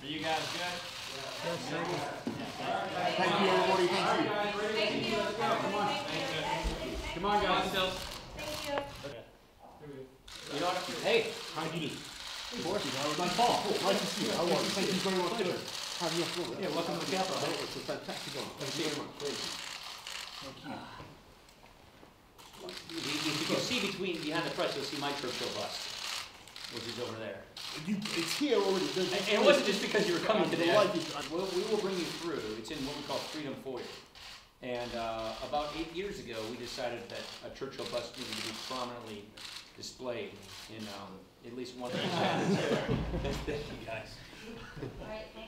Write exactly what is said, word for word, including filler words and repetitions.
Are you guys good? Yeah. Yes, thank you. Thank you, everybody. Thank you. Thank you. Come on. Come on, guys. Thank you. You know what? Hey, How do you do? Of course, that was my fault. Nice to see you. How are you? Thank you very much. Pleasure. Have you floor. Yeah, welcome to the Capitol. It's a fantastic one. Thank you very much. Thank you. if you can see between behind the press, you'll see my Churchill bust, which is over there. You, it's here already. And, and it wasn't just because you were coming today. We'll, we will bring you through. It's in what we call Freedom Foyer. And uh, about eight years ago, we decided that a Churchill bust needed to be prominently displayed in um, at least one of the Thank you, guys. All right, thank